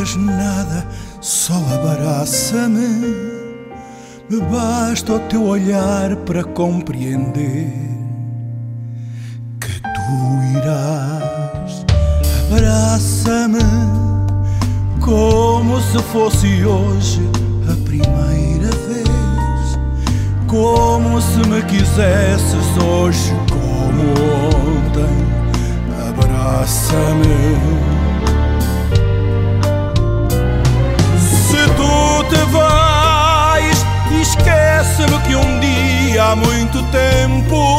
digas nada, só abraça-me. Me basta o teu olhar para compreender que tu irás. Abraça-me como se fosse hoje a primeira vez, como se me quisesses hoje como ontem. Abraça-me. Se tu te vais, esquece-me que um dia há muito tempo,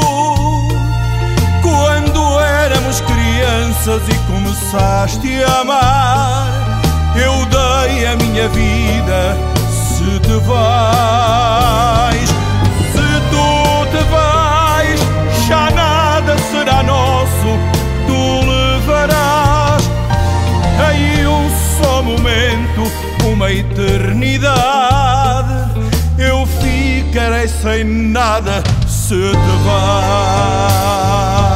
quando éramos crianças e começaste a amar, eu dei a minha vida. Se te vais, se tu te vais, já nada será nosso. Tu levarás aí um só momento, uma eternidade. Eu ficarei sem nada se te vais.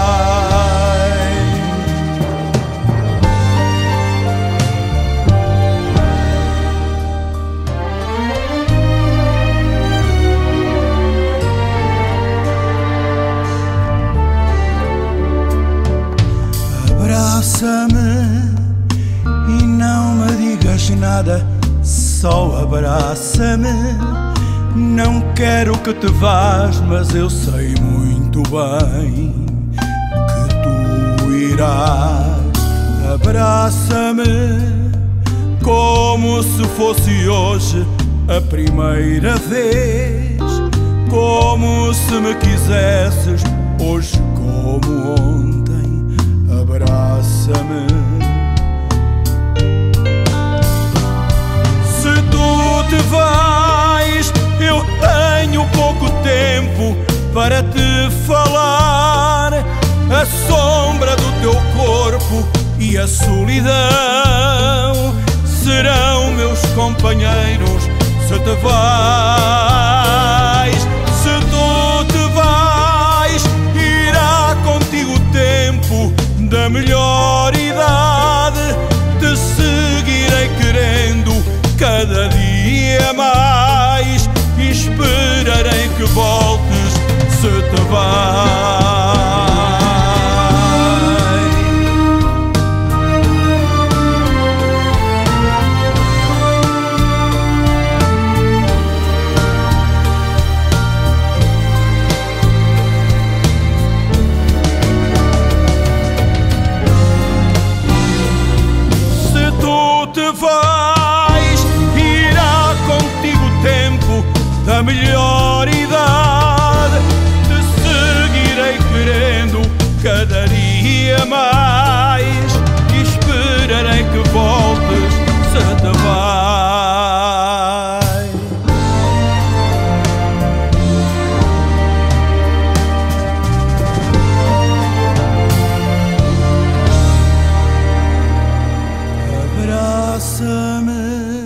Abraça-me e não me digas nada, só abraça-me. Não quero que te vás, mas eu sei muito bem que tu irás. Abraça-me como se fosse hoje a primeira vez, como se me quisesses hoje como ontem. Abraça-me. Se tu te vais, eu tenho pouco tempo para te falar. A sombra do teu corpo e a solidão serão meus companheiros se te vais. Se tu te vais, irá contigo o tempo da melhor idade. Te seguirei querendo cada dia mais, e esperarei que voltes se te vais. Vais, irá contigo o tempo da melhor idade. Te seguirei querendo cada dia mais, e esperarei que voltes se te vais. Abraça-me.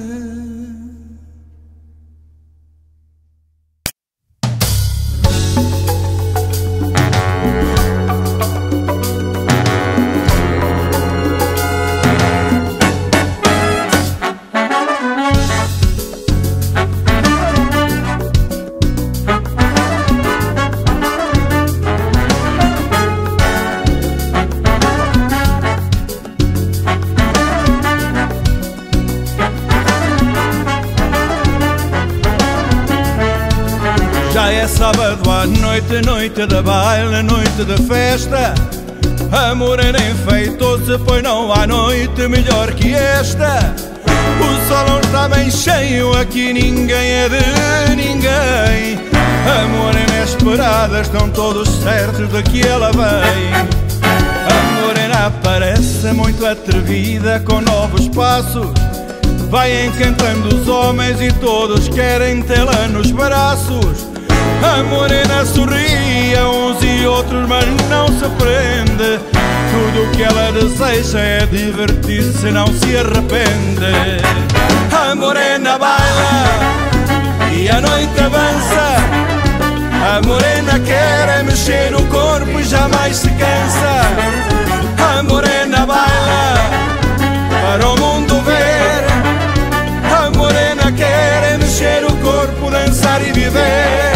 Já é sábado à noite, noite de baile, noite de festa. A morena enfeitou-se, pois não há noite melhor que esta. O salão está bem cheio, aqui ninguém é de ninguém. A morena é esperada, estão todos certos de que ela vem. A morena parece muito atrevida, com novos passos. Vai encantando os homens e todos querem tê-la nos braços. A morena sorri a uns e outros, mas não se prende. Tudo o que ela deseja é divertir-se, não se arrepende. A morena baila e a noite avança. A morena quer mexer o corpo e jamais se cansa. A morena baila para o mundo ver. dançar e viver.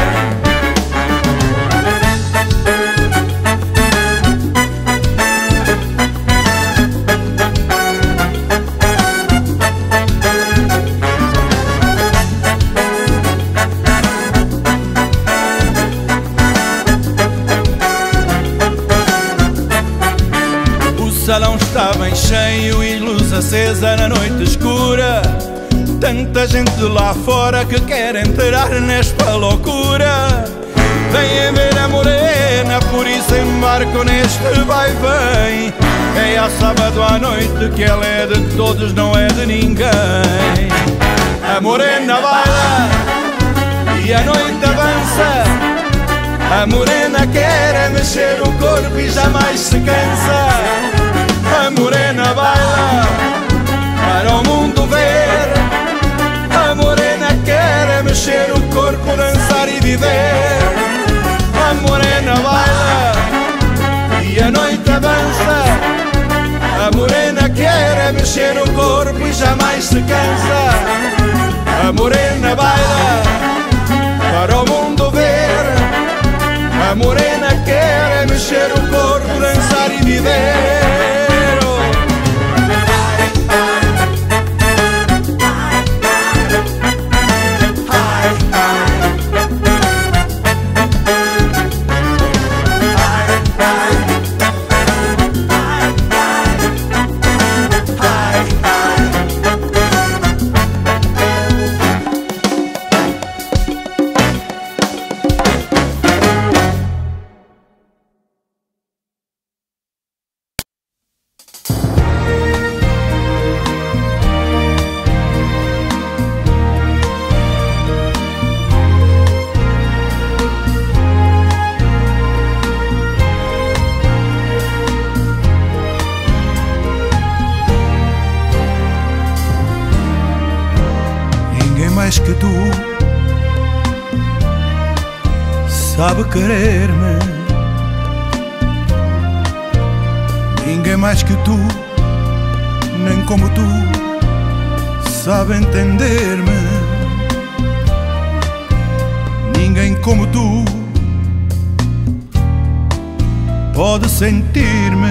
O salão está bem cheio e luz acesa na noite escura. Tanta gente lá fora que quer entrar nesta loucura. Vêm ver a morena, por isso embarco neste vai-vem. É a sábado à noite que ela é de todos, não é de ninguém. A morena baila e a noite avança. A morena quer mexer o corpo e jamais se cansa. A morena baila para o mundo ver. A morena quer mexer o corpo, dançar e viver. A morena baila e a noite avança. A morena quer mexer o corpo e jamais se cansa. A morena baila para o mundo ver. A morena quer mexer o corpo, dançar e viver. Mais que tu sabe querer-me, ninguém mais que tu, nem como tu, sabe entender-me. Ninguém como tu pode sentir-me,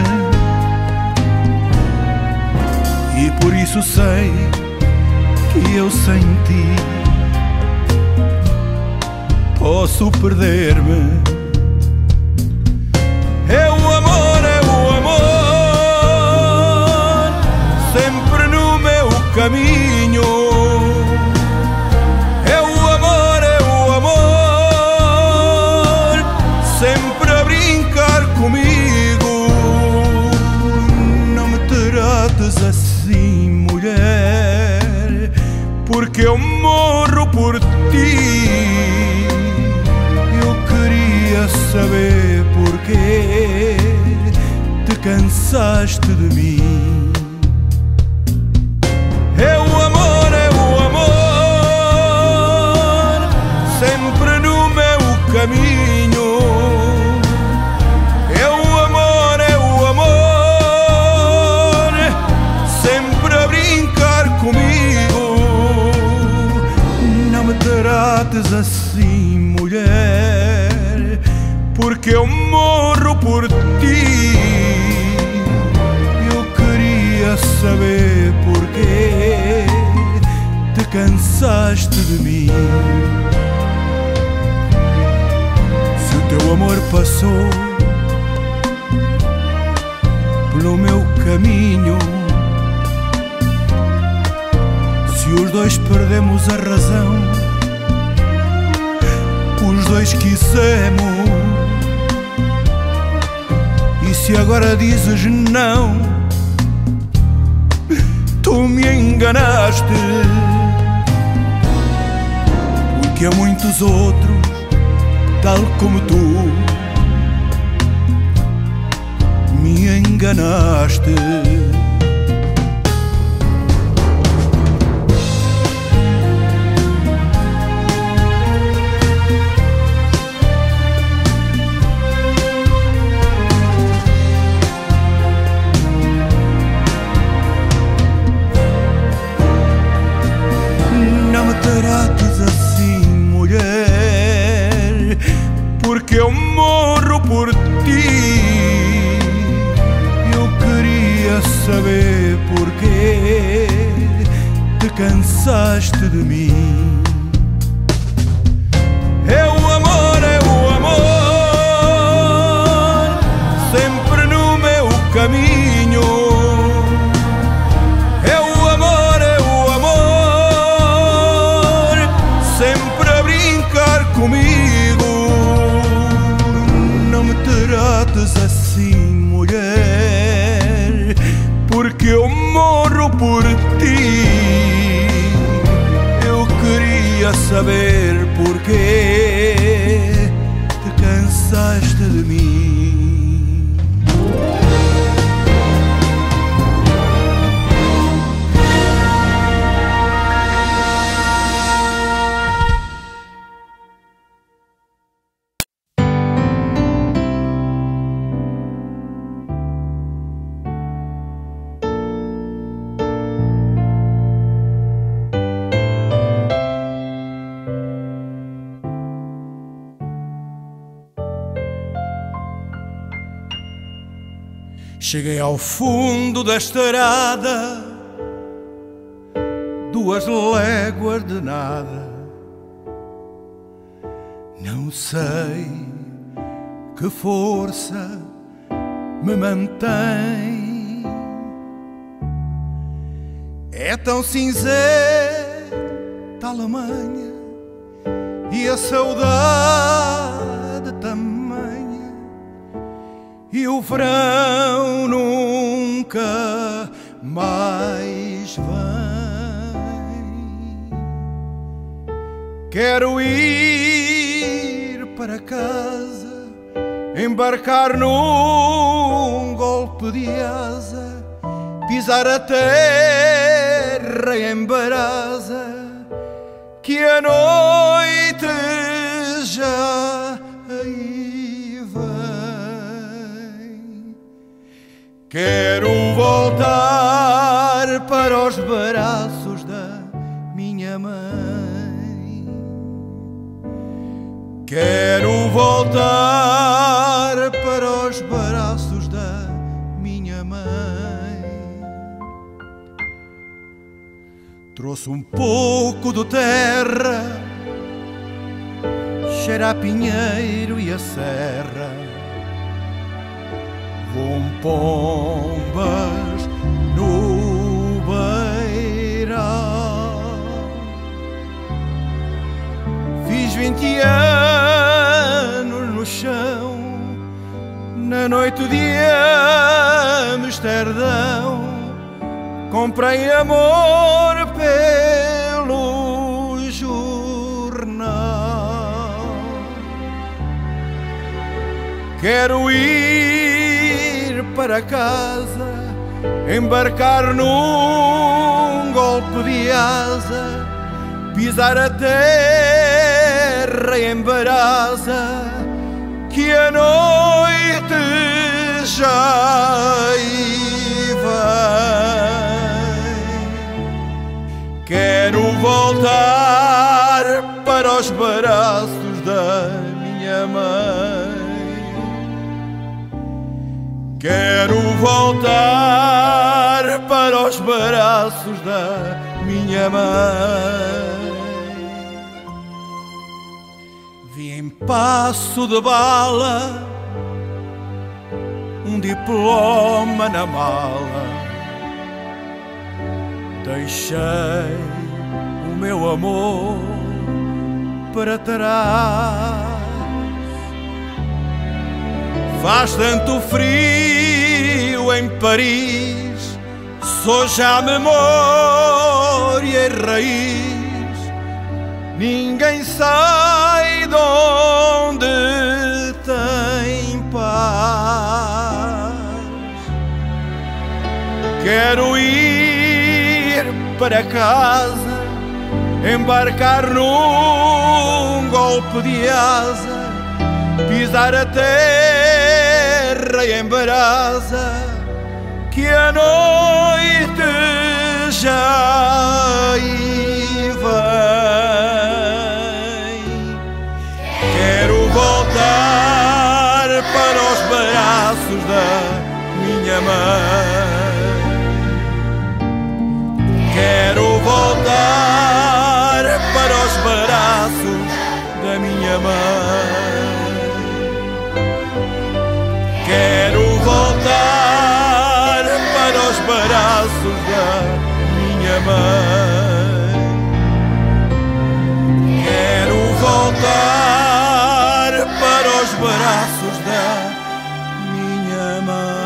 e por isso sei que eu sem ti posso perder-me. É o amor, sempre no meu caminho. É o amor, sempre a brincar comigo. Não me trates assim, mulher, porque eu morro por ti. Eu queria saber porquê te cansaste de mim. É o amor, sempre no meu caminho. É o amor, sempre a brincar comigo. Não me trates assim, mulher, porque eu morro por ti. Eu queria saber porquê te cansaste de mim. Se o teu amor passou pelo meu caminho, se os dois perdemos a razão, os dois quisemos, e se agora dizes não, tu me enganaste. Porque há muitos outros, tal como tu, me enganaste. Não me trates assim, mulher, cansaste de mim. É o amor, sempre no meu caminho. É o amor, sempre a brincar comigo. Não me trates assim, mulher, porque eu morro por ti. Eu queria saber porquê te cansaste de mim. Cheguei ao fundo da estrada, 2 léguas de nada. Não sei que força me mantém. É tão cinzenta a manhã e a saudade tamanha, e o verão nunca mais vem. Quero ir para casa, embarcar num golpe de asa, pisar a terra em brasa, que a noite já aí vem. Quero voltar para os braços da minha mãe. Quero voltar para os braços da minha mãe. Trouxe um pouco de terra, cheira a pinheiro e a serra. Voam pombas no beiral. Fiz 20 anos no chão, na noite de Amsterdão. Comprei amor pelo jornal. Quero ir para casa, embarcar num golpe de asa, pisar a terra em brasa, que a noite já aí vem. Quero voltar para os braços da minha mãe. Quero voltar para os braços da minha mãe. Vi em passo de bala um diploma na mala. Deixei o meu amor para trás. Faz tanto frio em Paris, sou já memória e raiz. Ninguém sai de onde tem paz. Quero ir para casa, embarcar num golpe de asa, pisar a terra em brasa, que a noite já aí vem. Quero voltar para os braços da minha mãe. Quero voltar minha mãe. Quero voltar para os braços da minha mãe. Quero voltar para os braços da minha mãe.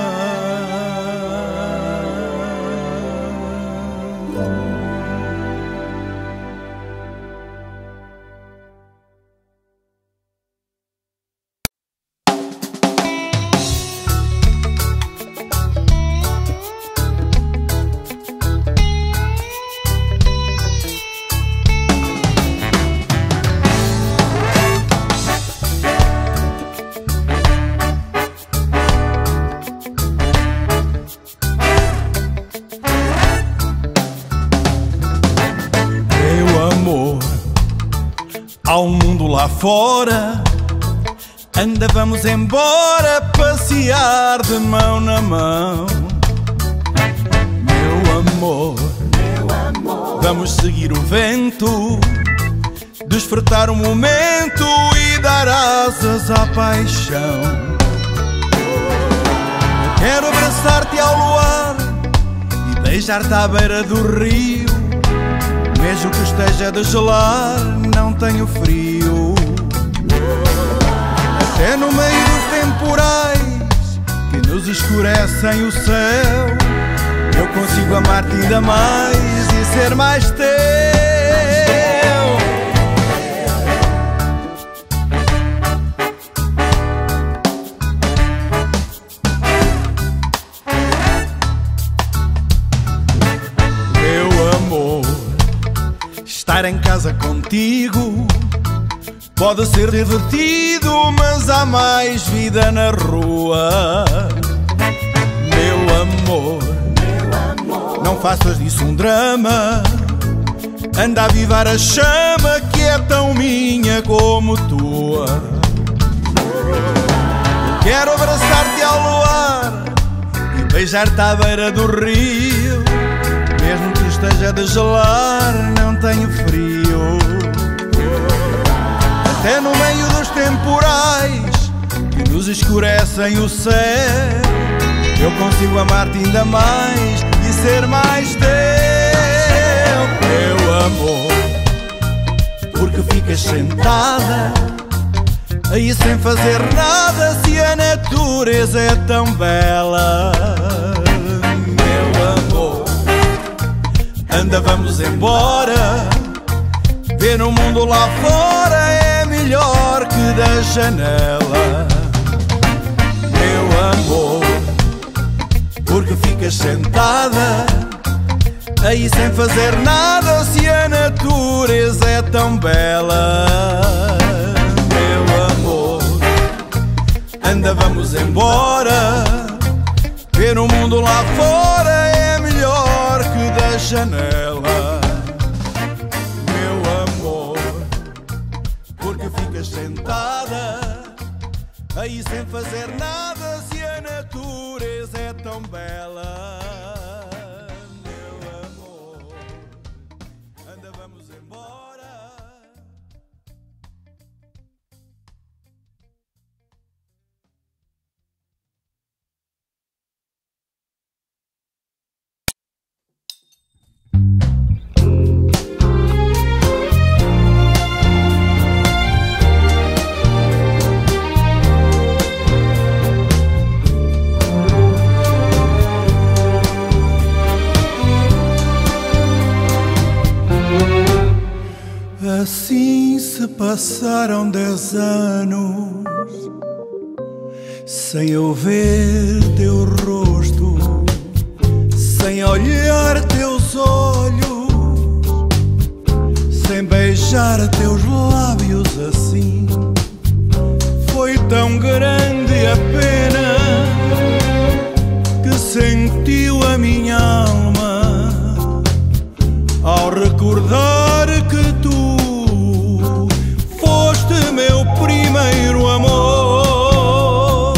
Há um mundo lá fora, anda, vamos embora, passear de mão na mão. Meu amor, vamos seguir o vento, desfrutar o momento e dar asas à paixão. Quero abraçar-te ao luar e beijar-te à beira do rio. Mesmo que esteja a gelar, não tenho frio. Até no meio dos temporais que nos escurecem o céu, eu consigo amar-te ainda mais e ser mais teu. Meu amor, estar em casa contigo pode ser divertido, mas há mais vida na rua. Meu amor, não faças disso um drama. Anda a avivar a chama que é tão minha como tua. Quero abraçar-te ao luar e beijar-te à beira do rio. Mesmo que esteja a gelar, não tenho frio. Até no meio dos temporais que nos escurecem o céu, eu consigo amar-te ainda mais e ser mais teu. Meu amor, porque ficas sentada aí sem fazer nada, se a natureza é tão bela. Meu amor, anda, vamos embora, ver o mundo lá fora é melhor que da janela. Meu amor, porque ficas sentada aí sem fazer nada, se a natureza é tão bela. Meu amor, anda, vamos embora, ver o mundo lá fora é melhor que da janela. Meu amor, porque ficas sentada aí sem fazer nada, se a natureza é tão bela. Meu amor, anda, vamos embora. Assim se passaram 10 anos sem eu ver teu rosto, sem olhar teus olhos, sem beijar teus lábios assim. Foi tão grande a pena que sentiu a minha alma ao recordar que tu foste meu primeiro amor.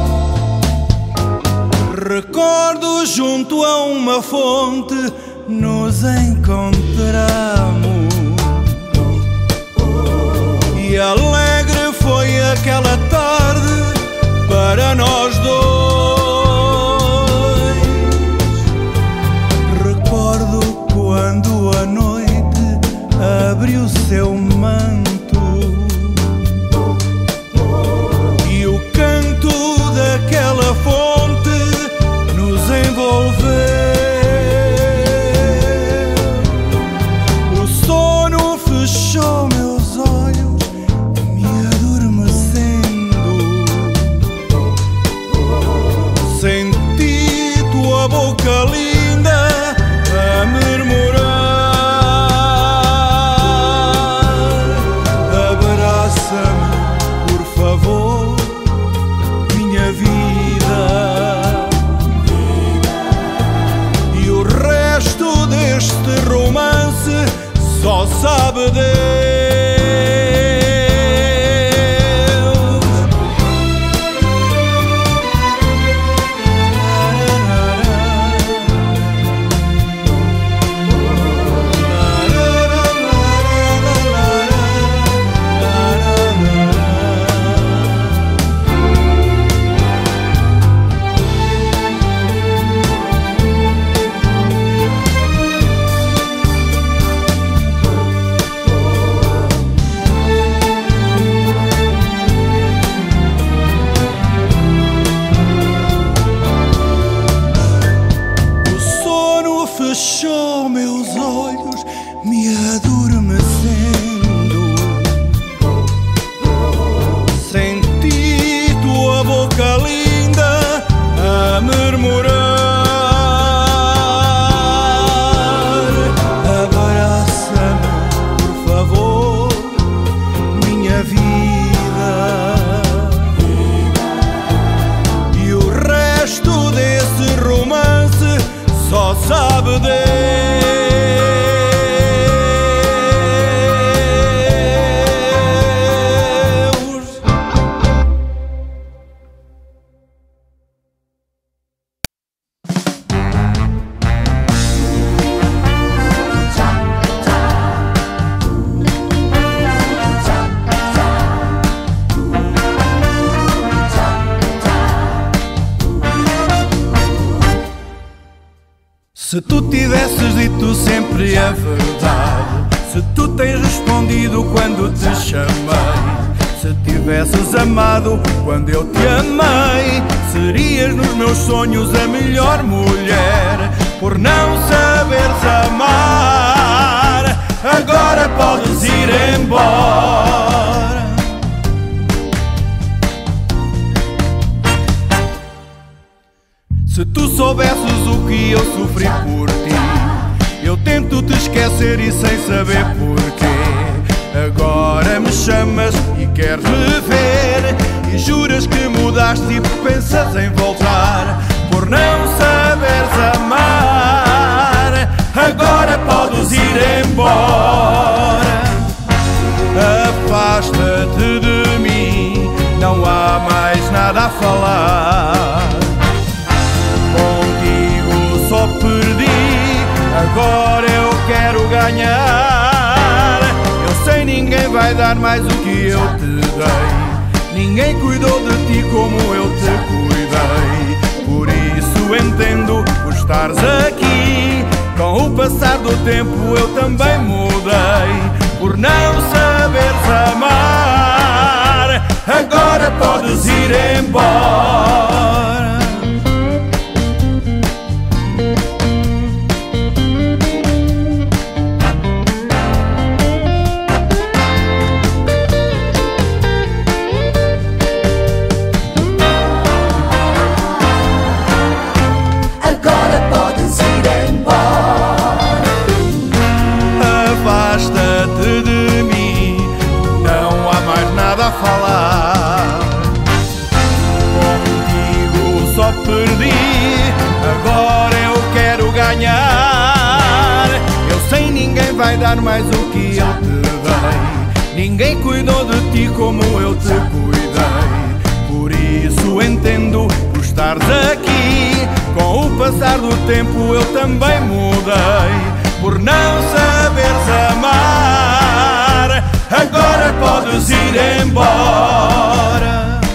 Recordo junto a uma fonte nos encontramos e a abre o seu manto e o canto daquela fonte nos envolveu. O sono fechou meus olhos, me adormecendo. Senti tua boca linda a murmurar. Abraça-me, por favor, minha vida. E o resto deste romance só sabe Deus. Fechou meus olhos, me adormecendo. Senti tua boca linda a murmurar. Abraça-me, por favor, minha vida. E o resto desse romance só sabe Deus. Se tu tivesses dito sempre a verdade, se tu tens respondido quando te chamei, se tivesses amado quando eu te amei, serias nos meus sonhos a melhor mulher. Por não saberes amar, agora podes ir embora. Se tu soubesses o que eu sofri por ti, eu tento te esquecer e sem saber porquê. Agora me chamas e queres me ver, e juras que mudaste e pensas em voltar. Por não saberes amar, agora podes ir embora. Afasta-te de mim, não há mais nada a falar. Contigo só perdi, agora eu quero ganhar. Eu sei, ninguém vai dar mais o que eu te dei. Ninguém cuidou de ti como eu te cuidei. Por isso entendo por estares aqui. Com o passar do tempo eu também mudei. Por não saberes amar, agora podes ir embora. Afasta-te de mim, não há mais nada a falar. Contigo só perdi, agora eu quero ganhar. Eu sei, ninguém vai dar mais o que eu te dei. Ninguém cuidou de ti como eu te cuidei. Por isso entendo por estares aqui. Com o passar do tempo eu também mudei. Por não saberes amar, agora podes ir embora.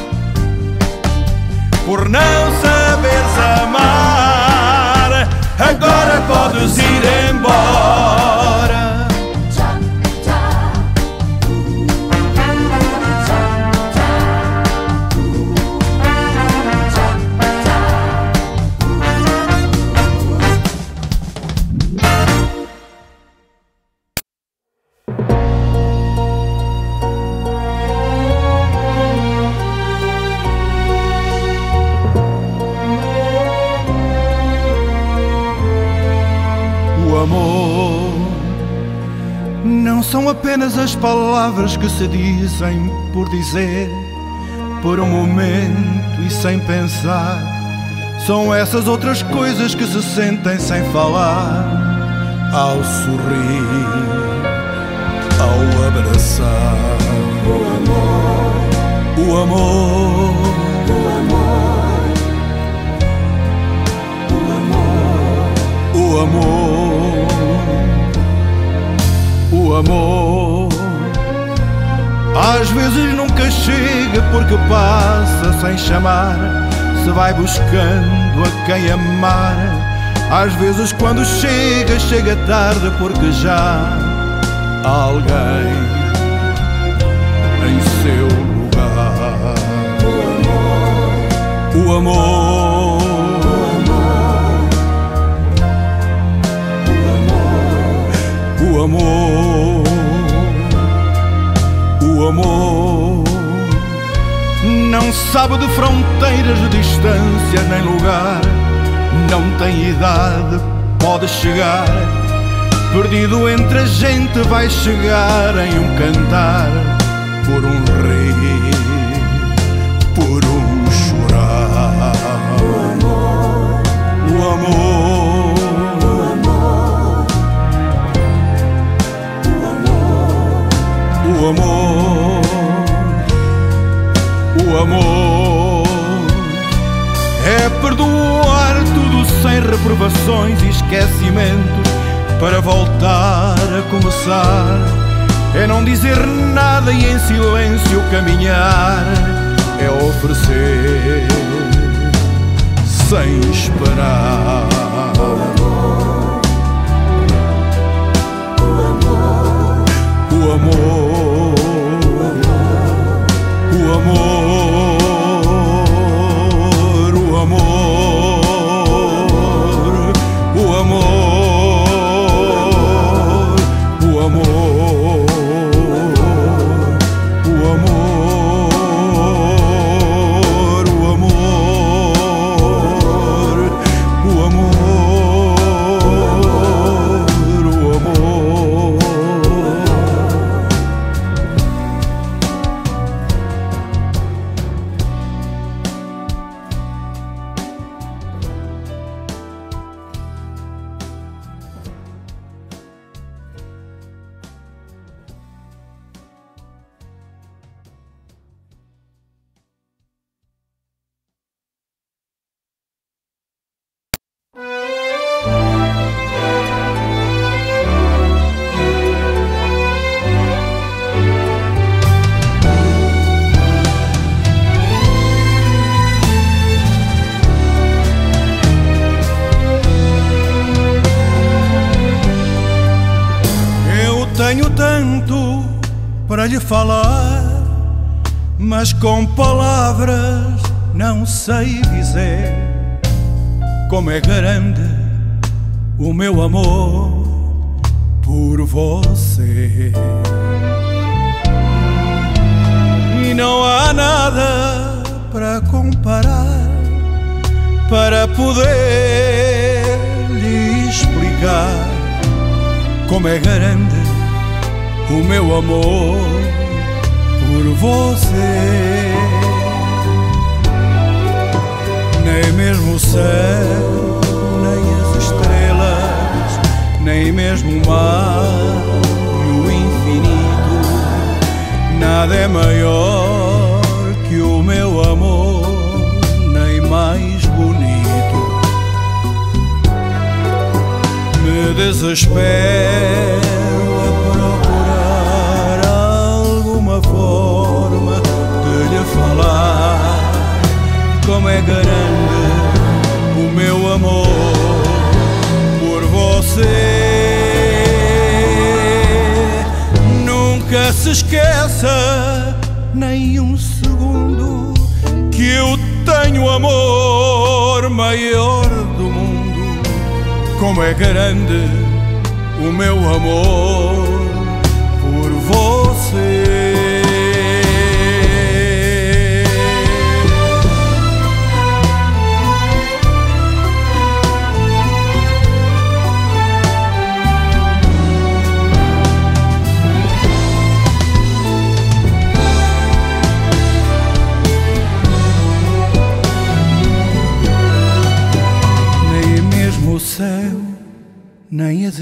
Por não saberes amar, agora podes ir embora. são apenas as palavras que se dizem por dizer, por um momento e sem pensar. São essas outras coisas que se sentem sem falar, ao sorrir, ao abraçar. O amor, o amor, o amor. Às vezes nunca chega porque passa sem chamar, se vai buscando a quem amar. Às vezes quando chega, chega tarde porque já há alguém em seu lugar. O amor, o amor, o amor não sabe de fronteiras, de distância nem lugar. Não tem idade, pode chegar. Perdido entre a gente vai chegar em um cantar, por um rir, por um chorar. O amor, o amor, o amor é perdoar tudo sem reprovações e esquecimentos para voltar a começar. É não dizer nada e em silêncio caminhar. É oferecer sem esperar. O amor, o amor, o amor, o amor. Tenho tanto para lhe falar, mas com palavras não sei dizer como é grande o meu amor por você. E não há nada para comparar, para poder lhe explicar como é grande o meu amor por você. Nem mesmo o céu, nem as estrelas, nem mesmo o mar e o infinito, nada é maior que o meu amor, nem mais bonito. Me desespero forma de lhe falar como é grande o meu amor por você. Nunca se esqueça nem um segundo que eu tenho amor maior do mundo. Como é grande o meu amor por você.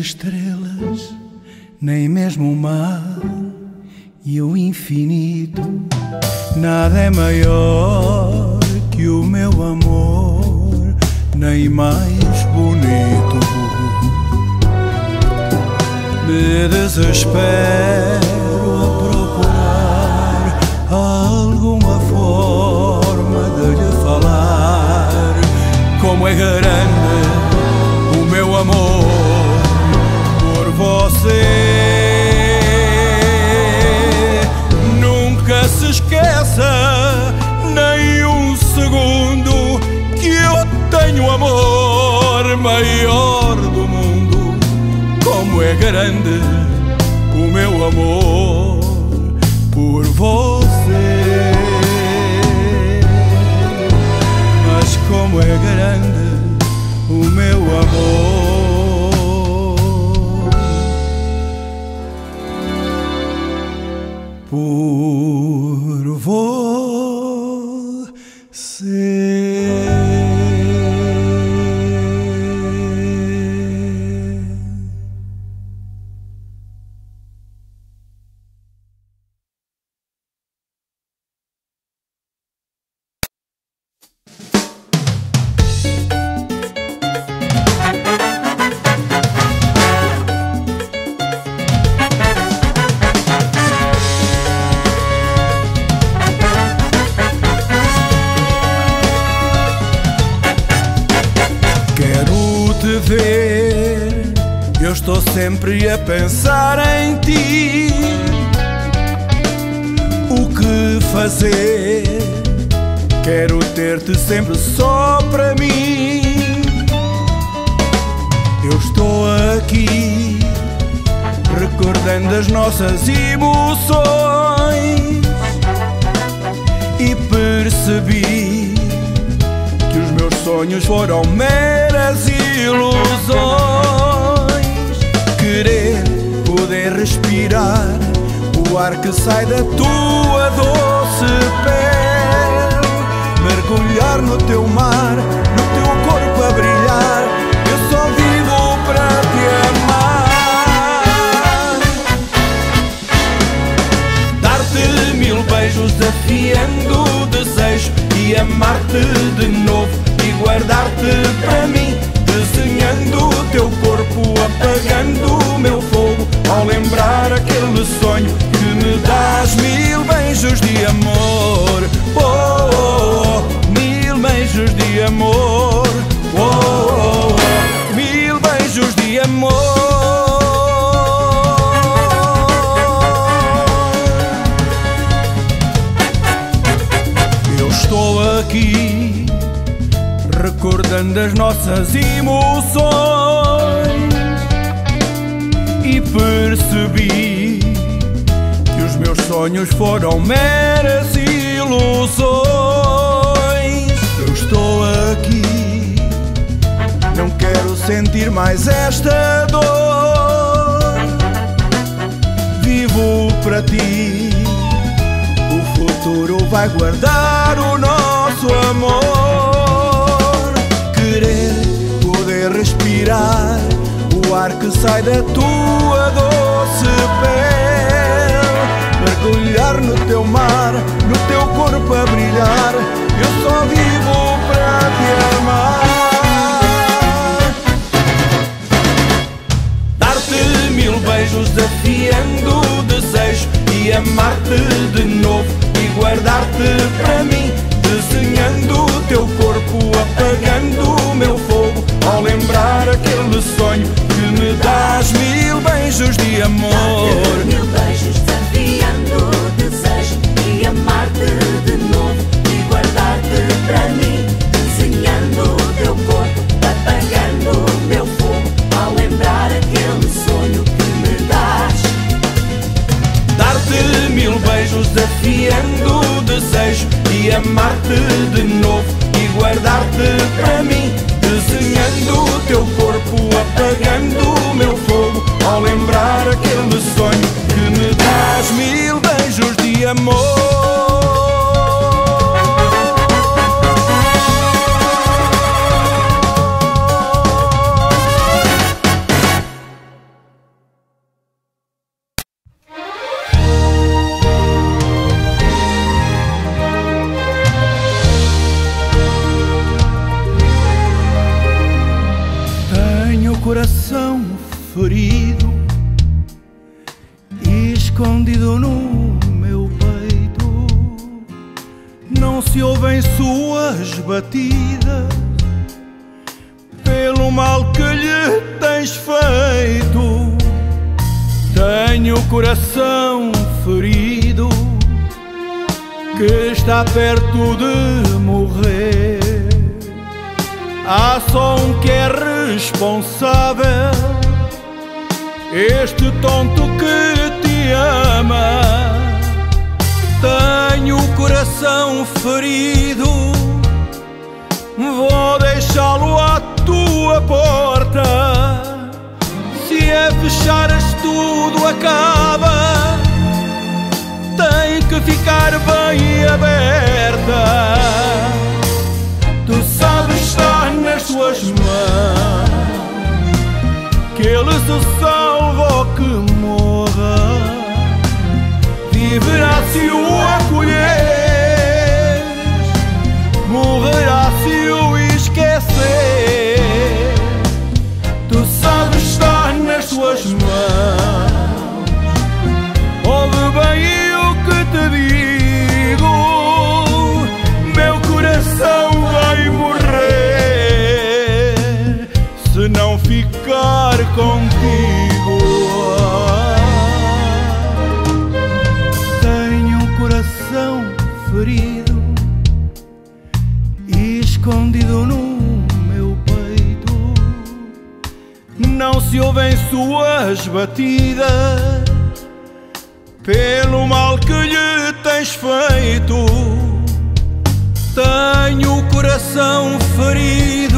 estrelas, nem mesmo o mar e o infinito. Nada é maior que o meu amor, nem mais bonito. Me desespero a procurar alguma forma de lhe falar como é grande o meu amor por você. Nunca se esqueça nem um segundo que eu tenho amor maior do mundo. Como é grande o meu amor por você. Mas como é grande o meu amor por você. Eu estou sempre a pensar em ti. O que fazer? Quero ter-te sempre só para mim. Eu estou aqui recordando as nossas emoções e percebi que os meus sonhos foram meras ilusões. Querer poder respirar o ar que sai da tua doce pele, mergulhar no teu mar, no teu corpo a brilhar. Eu só vivo para te amar. Dar-te 1000 beijos desafiando o desejo e amar-te de novo e guardar-te para mim, desenhando o teu corpo, apagando o meu fogo ao lembrar aquele sonho que me dás 1000 beijos de amor. Oh, oh, oh, 1000 beijos de amor. Oh, oh, oh, 1000 beijos de amor. Eu estou aqui recordando as nossas emoções e percebi que os meus sonhos foram meras ilusões. Eu estou aqui, não quero sentir mais esta dor. Vivo para ti, o futuro vai guardar o nosso amor. Querer poder respirar o ar que sai da tua doce pele, mergulhar no teu mar, no teu corpo a brilhar. Eu só vivo para te amar. Dar-te 1000 beijos desafiando o desejo e amar-te de novo e guardar-te para mim, desenhando o teu corpo, apagando o meu fogo ao lembrar aquele sonho que me dás 1000 beijos de amor. 1000 beijos desafiando o desejo e amar-te de novo e guardar-te para mim, desenhando o teu corpo, apagando o meu fogo ao lembrar aquele sonho que me dás. Dar-te 1000 beijos desafiando o desejo e amar-te de novo e guardar-te para mim, desenhando o teu corpo, apagando o meu fogo ao lembrar aquele sonho que me dás 1000 beijos de amor. escondido no meu peito, não se ouvem suas batidas pelo mal que lhe tens feito. Tenho o coração ferido que está perto de morrer. Há só um que é responsável, este tonto que te ama. Tenho o coração ferido, vou deixá-lo à tua porta. Se a fechares tudo acaba, tem que ficar bem aberta. Tu sabes, está nas tuas mãos, que ele se salva ou que morra. Viverá se o acolheres, morrerá se o esquecer. Tu sabes, está nas tuas mãos, ouve bem o que te digo. Meu coração vai morrer se não ficar contigo. Tenho um coração ferido e escondido no meu peito, não se ouvem suas batidas pelo mal que lhe tens feito. Tenho o coração ferido,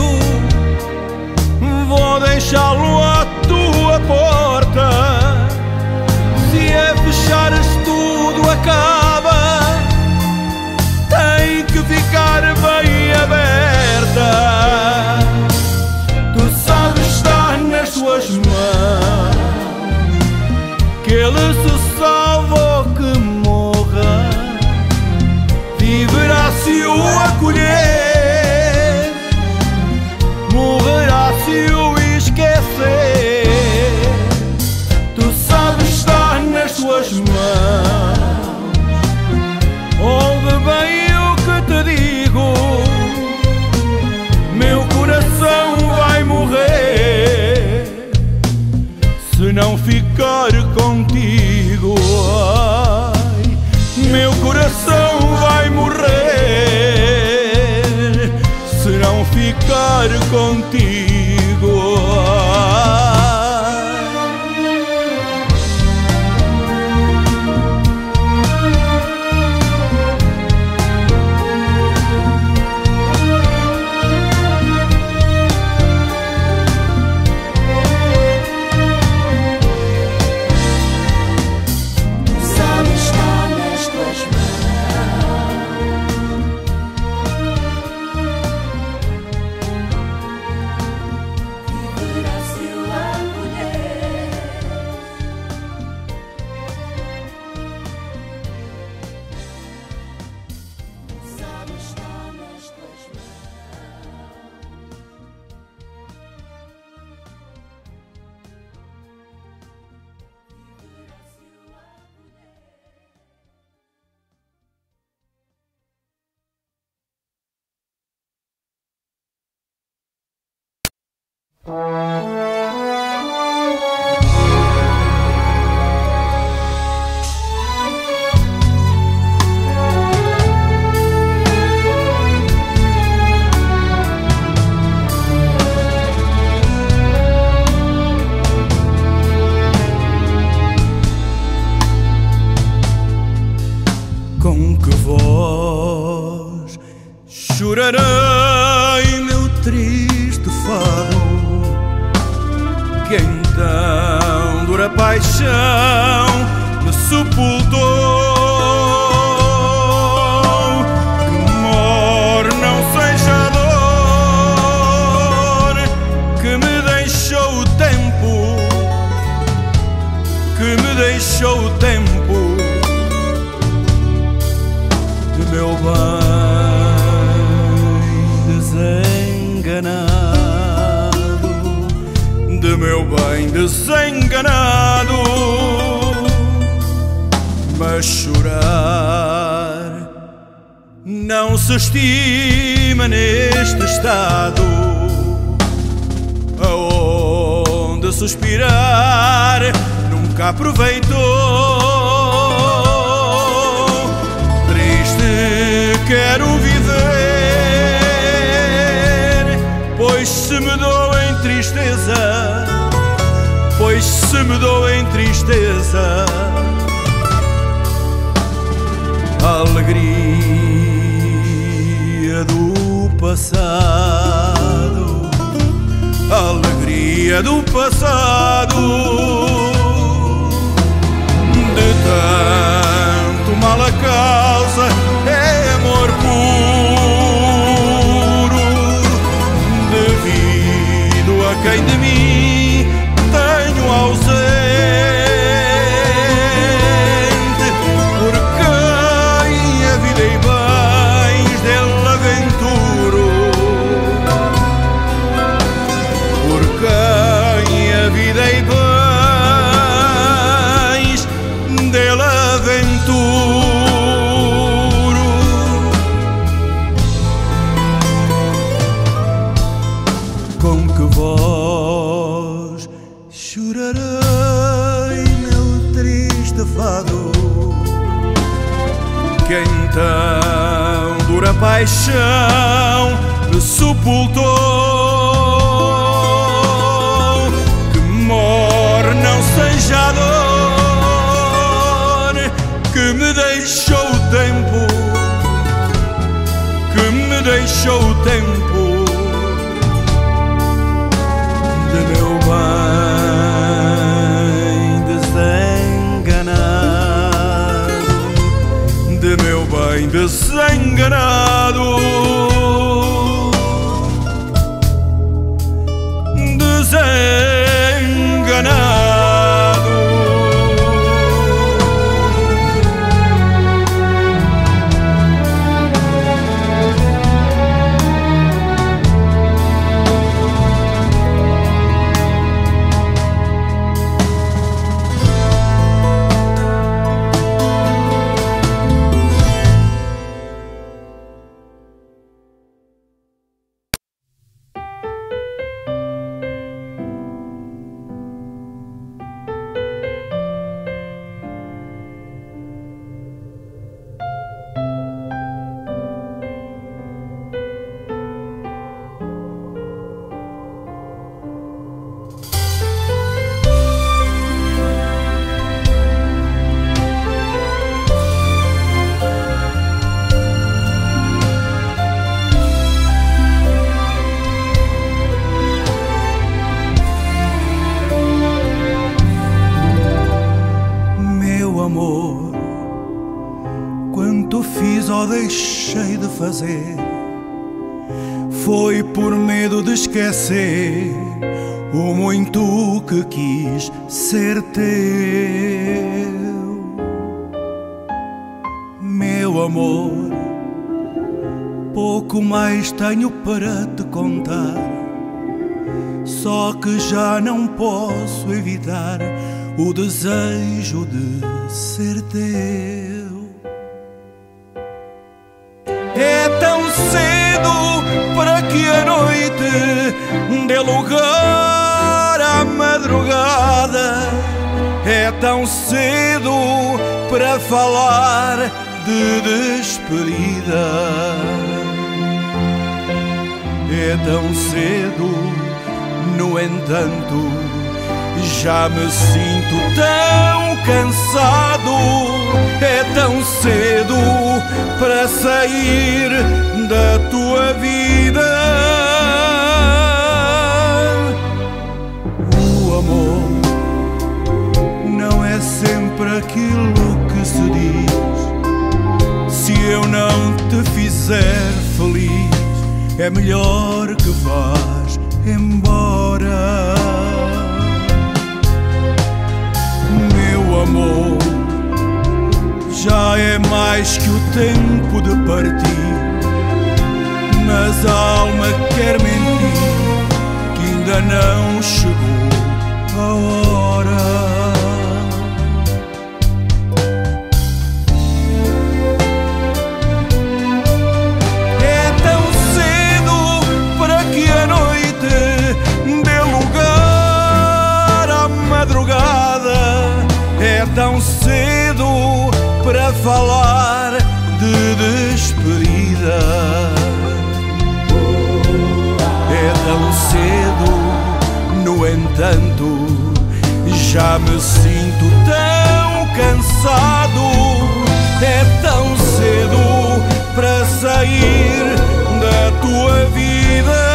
vou deixá-lo à tua porta. Se a fechares tudo acaba, tem que ficar bem aberta. Tu sabes, está nas tuas mãos, que ele se salva ou que morra. Viverá se o acolher, morrerá se o esquecer. Tu sabes, está nas tuas mãos, ouve bem o que te digo. Meu coração vai morrer se não ficar contigo. Ai, meu coração vai morrer se não ficar contigo. Com que voz chorarei meu triste fado, que então dura paixão me sepultou. Que morre não seja a dor que me deixou o tempo, que me deixou o tempo. Meu bem desenganado, de meu bem desenganado, não se estima neste estado, aonde suspirar nunca aproveitou. Triste quero viver, pois se me dou em tristeza, pois se me dou em tristeza, alegria do passado, alegria do passado. De tanto mal a causa é amor puro, devido a quem de mim tenho ausente, por quem a vida e bens dele aventuro, por quem a vida e bens dele aventuro. Com que voz chorarei meu triste fado, que então dura paixão me sepultou, que morre não seja a dor que me deixou o tempo, que me deixou o tempo de meu bem desenganado, de meu bem desenganado, desenganado. Quanto fiz ou deixei de fazer foi por medo de esquecer o muito que quis ser teu. Meu amor, pouco mais tenho para te contar, só que já não posso evitar o desejo de ser teu. É tão cedo para que a noite dê lugar à madrugada, é tão cedo para falar de despedida, é tão cedo, no entanto, já me sinto tão cansado, é tão cedo para sair da tua vida. O amor não é sempre aquilo que se diz. Se eu não te fizer feliz, é melhor que vás embora. Meu amor, já é mais que o tempo de partir, mas a alma quer mentir que ainda não chegou a hora. É tão cedo para falar de despedida. É tão cedo, no entanto, já me sinto tão cansado. É tão cedo para sair da tua vida.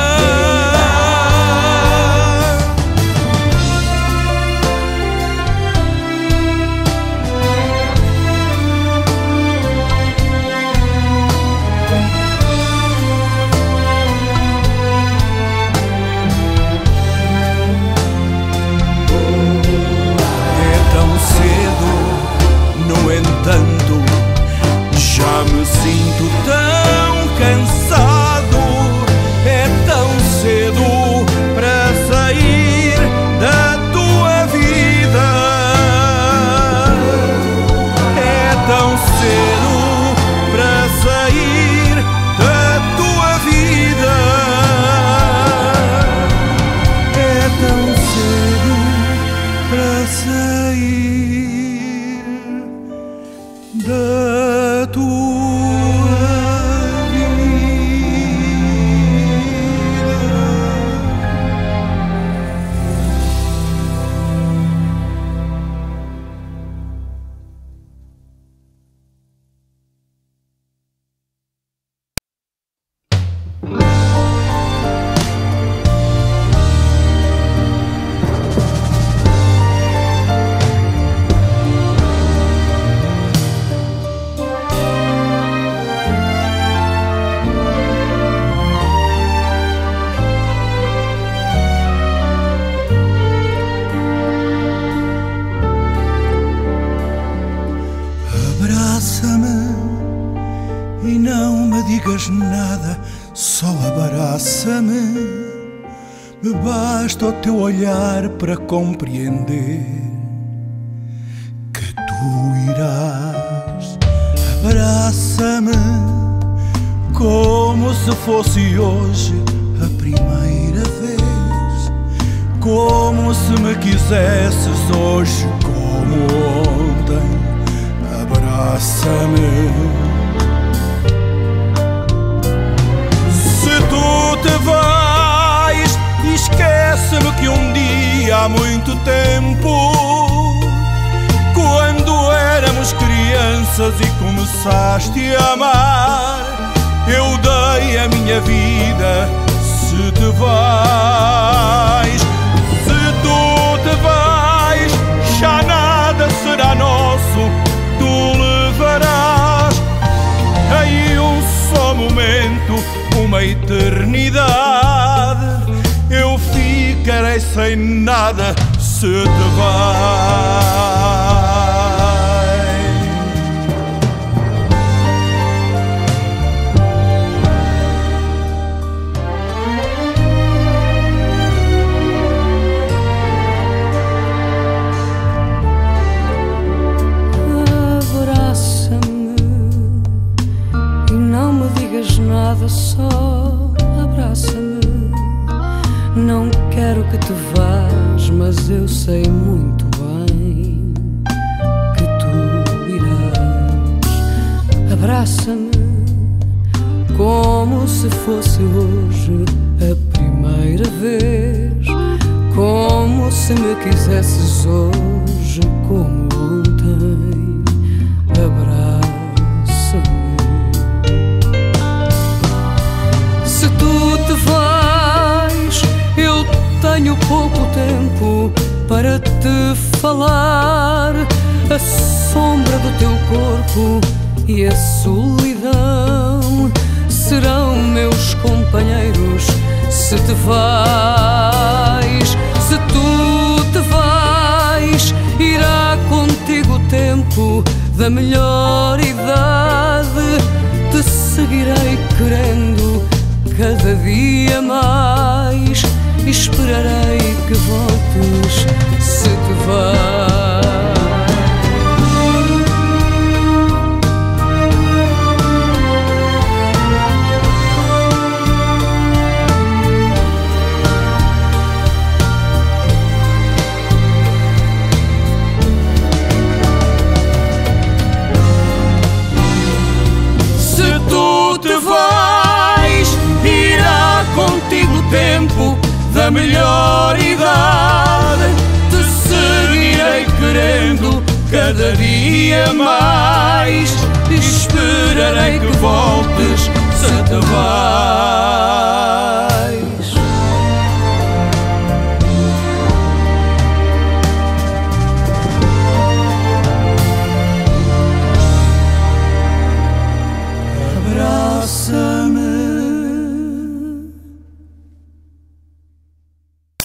No entanto, já me sinto tão cansado. É tão cedo para sair da tua vida. É tão cedo para sair da tua vida. É tão cedo para sair da tua vida. Abraça-me e não me digas nada, só abraça-me. Me basta o teu olhar para compreender que tu irás. Abraça-me como se fosse hoje a primeira vez, como se me quisesses hoje como ontem. Abraça-me. Se tu te vais, esquece-me que um dia há muito tempo, quando éramos crianças e começaste a amar, eu dei a minha vida. Se te vais, se tu te vais, já nada será nosso. Tu levarás aí um só momento, uma eternidade. Eu ficarei sem nada se te vais. Nada, só abraça-me. Não quero que te vás, mas eu sei muito bem que tu irás. Abraça-me como se fosse hoje a primeira vez, como se me quisesses hoje como ontem. Abraça-me. Se tu te vais, eu tenho pouco tempo para te falar. A sombra do teu corpo e a solidão serão meus companheiros. Se te vais, se tu te vais, irá contigo o tempo da melhor idade. Te seguirei querendo cada dia mais, esperarei que voltes se te vais. na melhor idade, te seguirei querendo cada dia mais, e esperarei que voltes se te vais.